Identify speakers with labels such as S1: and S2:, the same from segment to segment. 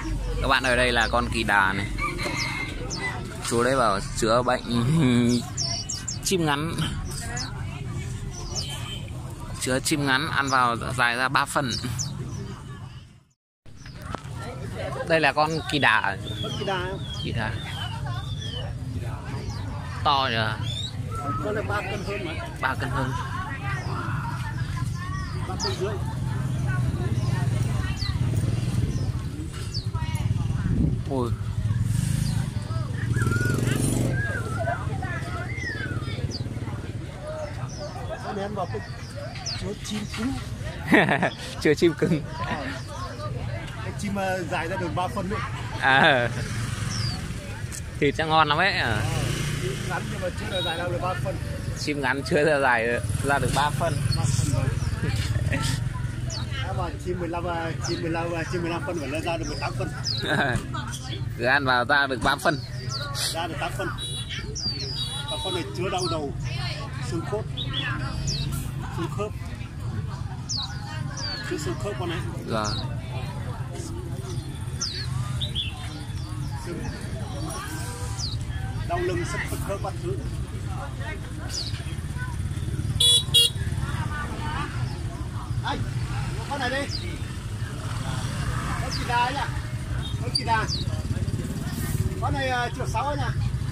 S1: Các bạn, ở đây là con kỳ đà này. Chú đấy bảo chữa bệnh chim ngắn. Chữa chim ngắn, ăn vào dài ra 3 phần. Đây là con kỳ đà. Kỳ đà to nhỉ.
S2: Con này 3 cân hơn mà.
S1: 3 cân hơn.
S2: 3 cân rưỡi.
S1: Ôi.
S2: Con ném vào cái chứa chim cứng.
S1: Chưa chim cưng.
S2: Cái chim dài ra được 3 phân nữa.
S1: À, thịt sẽ ngon lắm ấy.
S2: Chim ngắn nhưng mà chưa là dài ra được 3 phân.
S1: Chim ngắn chưa ra dài ra được 3 phân.
S2: 3 phân rồi. Mà chim 15 phân phải lên ra được 18 phân.
S1: Cứ ăn vào ra được 3 phân.
S2: Ra được 8 phân. Và con này chứa đau đầu, xương khớp. Xương khớp. Chứa xương khớp con này.
S1: Rồi.
S2: Đau lưng, sức khớp các thứ. Đây, con này đi. Con kỳ đà nhá. Con kỳ đà. Con này 1.6 nhá.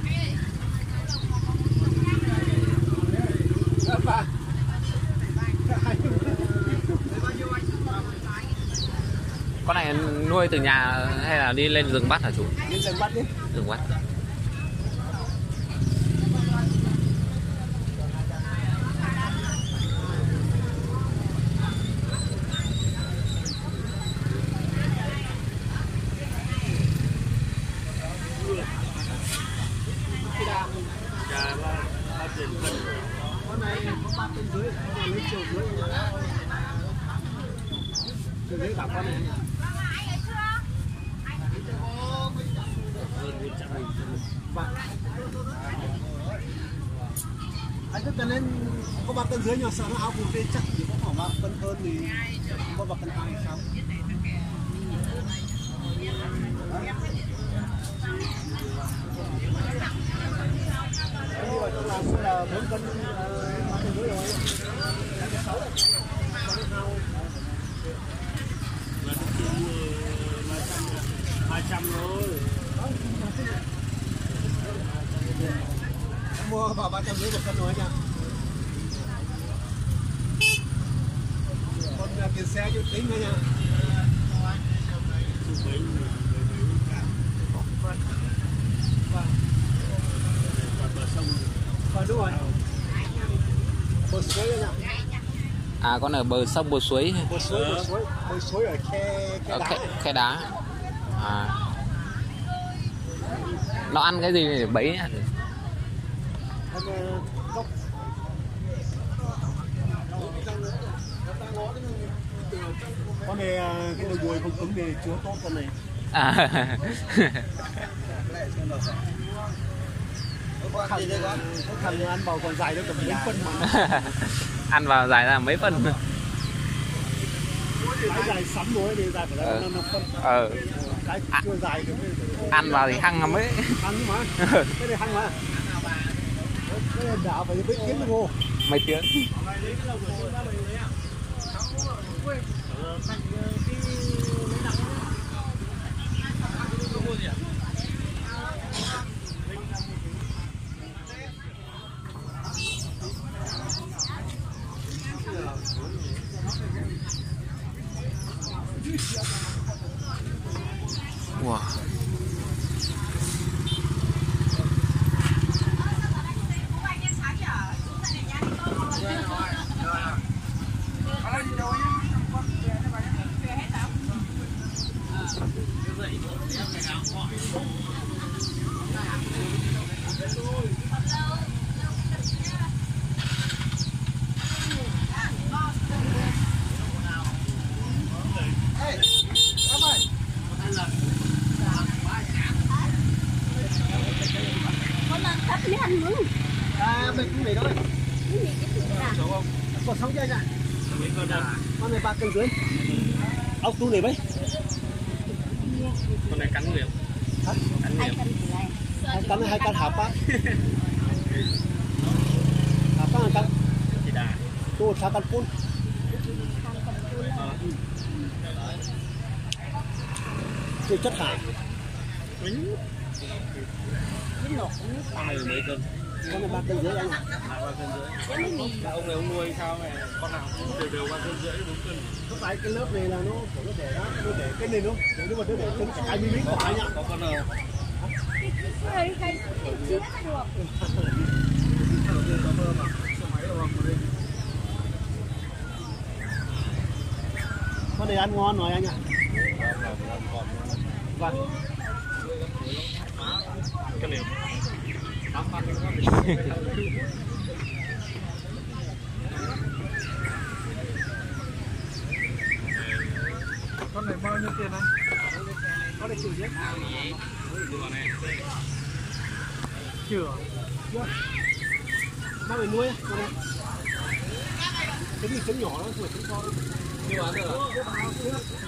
S1: Con này nuôi từ nhà hay là đi lên rừng bắt hả chú?
S2: Lên rừng bắt đi.
S1: Rừng bắt.
S2: Con này có 3 cân rưỡi, con này lấy chiều rưỡi. Chiều rưỡi cả con này. Vâng. Anh cứ cần lên có 3 cân rưỡi nhưng sợ nó áo vùng lên chắc chỉ có khoảng 3 cân hơn thì có 3 cân 2 hay sao? Như vậy trong làng là 4 cân 3 cân rưỡi rồi. 200 rồi. Mua vào 350 một cân rồi nha. Còn tiền xe cho tính nữa nha. Vâng, đúng rồi. Bờ suối nha.
S1: À, con ở bờ sông bờ suối.
S2: Bờ suối ở
S1: Khe đá. À. Nó ăn cái gì để bẫy nhá?
S2: Con này cái đôi đuôi không cứng thì chứa tốt con này.
S1: À.
S2: Thằng ăn vào còn dài nó tầm mấy phân mà.
S1: Ăn vào dài ra mấy phân.
S2: Cái dài sắm rồi thì dài phải là 5 phân. Cái chưa dài được.
S1: Ăn vào thì hăng lắm ấy.
S2: Hăng mà. Cái này hăng mà. Cái này đảo phải mấy tiếng đồng hồ.
S1: Mấy tiếng. Wow.
S2: Mình cũng để đó đây. Còn 6 chơi nha. Con này 3 cân rưỡi. Ốc tu này mấy?
S3: Con này cắn người không? Cắn người không?
S2: Hai cân hộp á. Hộp á cân.
S3: Chị đà.
S2: Tôi sao cân phun. Tôi chất hại.
S3: Con này mấy cân?
S2: Con này 3 cân rưỡi anh ạ.
S3: 3 cân rưỡi. Ông này ông nuôi sao mà con nào cũng đều 3 cân rưỡi 4 cân.
S2: Không phải cái lớp này là nó để đó, nó để cái này luôn. Nếu mà nó để trên 20 miếng của anh ạ.
S3: Có con nào?
S2: Con này ăn ngon rồi anh ạ. Vâng.
S3: Cái này. Con này bao nhiêu tiền anh?
S2: Con này chịu chứ?
S3: Chưa.
S2: Mang về nuôi con này. Cái gì trứng nhỏ đó, không phải trứng con.
S3: Chưa bán được à?